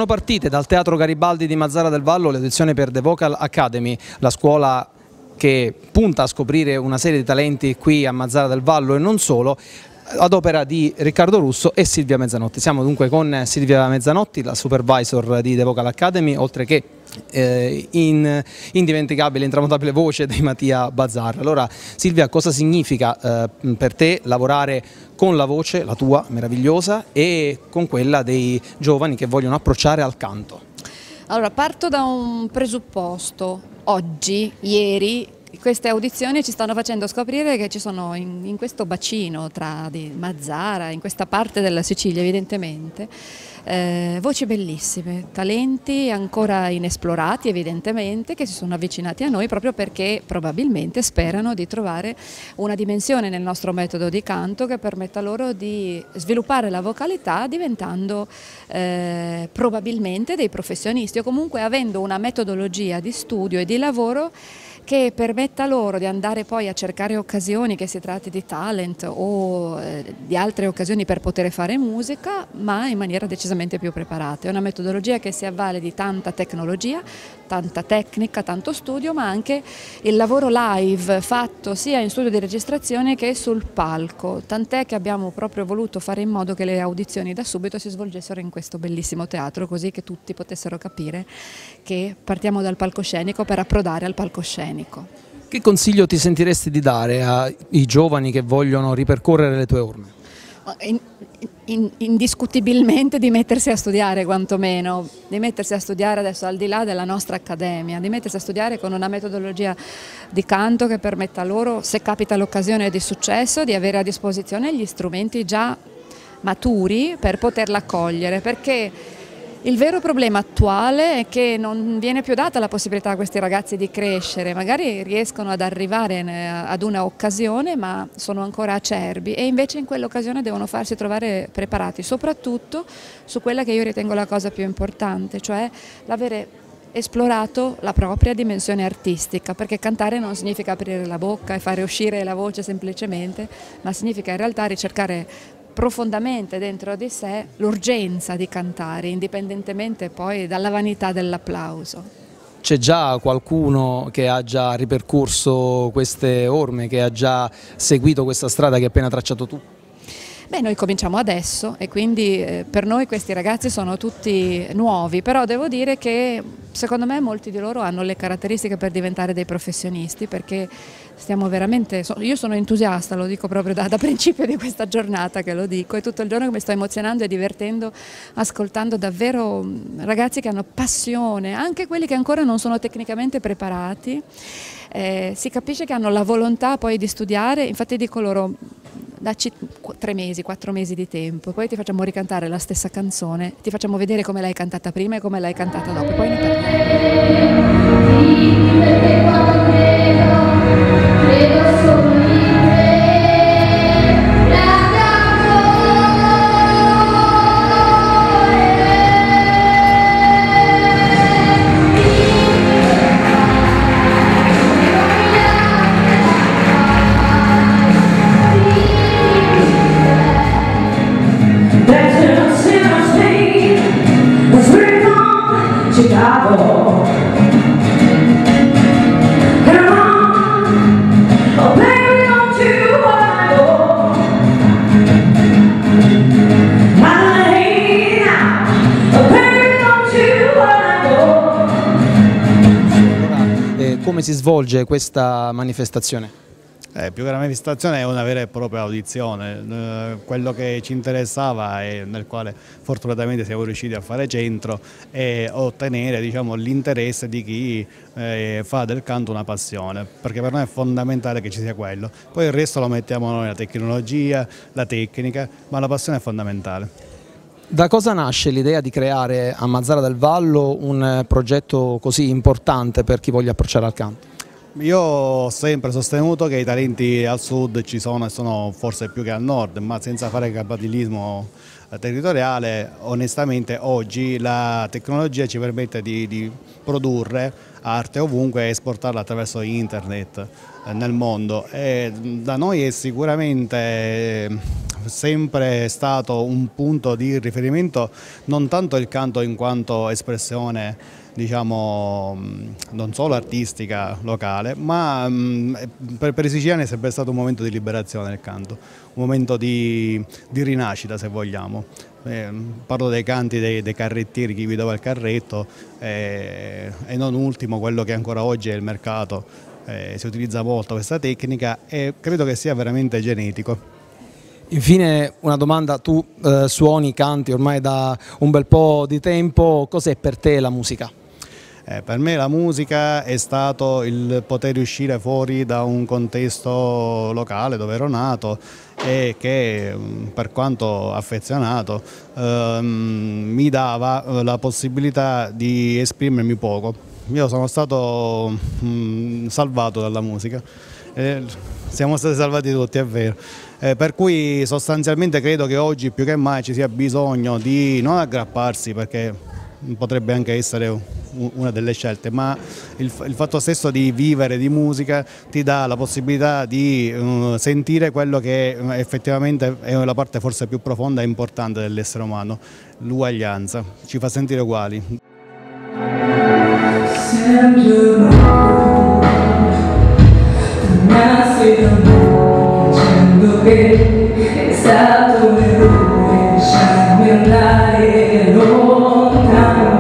partite dal Teatro Garibaldi di Mazara del Vallo le audizioni per The Vocal Academy, la scuola che punta a scoprire una serie di talenti qui a Mazara del Vallo e non solo, ad opera di Riccardo Russo e Silvia Mezzanotti. Siamo dunque con Silvia Mezzanotti, la supervisor di The Vocal Academy, oltre che indimenticabile, intramontabile voce di Mattia Bazzar. Allora Silvia, cosa significa per te lavorare con la voce, la tua meravigliosa, e con quella dei giovani che vogliono approcciare al canto? Allora, parto da un presupposto. Oggi, ieri, queste audizioni ci stanno facendo scoprire che ci sono in questo bacino di Mazara, in questa parte della Sicilia evidentemente, voci bellissime, talenti ancora inesplorati evidentemente, che si sono avvicinati a noi proprio perché probabilmente sperano di trovare una dimensione nel nostro metodo di canto che permetta loro di sviluppare la vocalità diventando probabilmente dei professionisti o comunque avendo una metodologia di studio e di lavoro che permetta loro di andare poi a cercare occasioni, che si tratti di talent o di altre occasioni per poter fare musica, ma in maniera decisamente più preparata. È una metodologia che si avvale di tanta tecnologia, tanta tecnica, tanto studio, ma anche il lavoro live fatto sia in studio di registrazione che sul palco, tant'è che abbiamo proprio voluto fare in modo che le audizioni da subito si svolgessero in questo bellissimo teatro, così che tutti potessero capire che partiamo dal palcoscenico per approdare al palcoscenico. Che consiglio ti sentiresti di dare ai giovani che vogliono ripercorrere le tue orme? Indiscutibilmente di mettersi a studiare, quantomeno, di mettersi a studiare adesso al di là della nostra accademia, di mettersi a studiare con una metodologia di canto che permetta loro, se capita l'occasione di successo, di avere a disposizione gli strumenti già maturi per poterla cogliere, perché il vero problema attuale è che non viene più data la possibilità a questi ragazzi di crescere, magari riescono ad arrivare ad una occasione ma sono ancora acerbi e invece in quell'occasione devono farsi trovare preparati, soprattutto su quella che io ritengo la cosa più importante, cioè l'avere esplorato la propria dimensione artistica, perché cantare non significa aprire la bocca e fare uscire la voce semplicemente, ma significa in realtà ricercare profondamente dentro di sé l'urgenza di cantare, indipendentemente poi dalla vanità dell'applauso. C'è già qualcuno che ha già ripercorso queste orme, che ha già seguito questa strada che hai appena tracciato tu? Beh, noi cominciamo adesso e quindi per noi questi ragazzi sono tutti nuovi, però devo dire che secondo me molti di loro hanno le caratteristiche per diventare dei professionisti, perché stiamo veramente, io sono entusiasta, lo dico proprio da principio di questa giornata che lo dico, e tutto il giorno che mi sto emozionando e divertendo ascoltando davvero ragazzi che hanno passione, anche quelli che ancora non sono tecnicamente preparati, si capisce che hanno la volontà poi di studiare, infatti dico loro dacci 3 mesi, 4 mesi di tempo, poi ti facciamo ricantare la stessa canzone, ti facciamo vedere come l'hai cantata prima e come l'hai cantata dopo, poi ne parliamo. Come si svolge questa manifestazione? Più che una manifestazione è una vera e propria audizione, quello che ci interessava e nel quale fortunatamente siamo riusciti a fare centro è ottenere, diciamo, l'interesse di chi fa del canto una passione, perché per noi è fondamentale che ci sia quello, poi il resto lo mettiamo noi, la tecnologia, la tecnica, ma la passione è fondamentale. Da cosa nasce l'idea di creare a Mazara del Vallo un progetto così importante per chi voglia approcciare al canto? Io ho sempre sostenuto che i talenti al sud ci sono e sono forse più che al nord, ma senza fare capadilismo territoriale, onestamente oggi la tecnologia ci permette di produrre arte ovunque e esportarla attraverso internet nel mondo, e da noi è sicuramente sempre stato un punto di riferimento non tanto il canto in quanto espressione, diciamo, non solo artistica locale, ma per i siciliani è sempre stato un momento di liberazione il canto, un momento di rinascita, se vogliamo. Parlo dei canti dei carrettieri, chi guidava il carretto, e non ultimo quello che ancora oggi è il mercato, si utilizza molto questa tecnica e credo che sia veramente genetico. Infine una domanda, tu suoni, canti ormai da un bel po' di tempo, cos'è per te la musica? Per me la musica è stato il poter uscire fuori da un contesto locale dove ero nato e che, per quanto affezionato, mi dava la possibilità di esprimermi poco. Io sono stato salvato dalla musica, siamo stati salvati tutti, è vero. Per cui sostanzialmente credo che oggi più che mai ci sia bisogno di non aggrapparsi, perché potrebbe anche essere una delle scelte, ma il fatto stesso di vivere di musica ti dà la possibilità di sentire quello che effettivamente è la parte forse più profonda e importante dell'essere umano, l'uguaglianza, ci fa sentire uguali. Dicendo che è stato un errore lasciarmi andare lontano.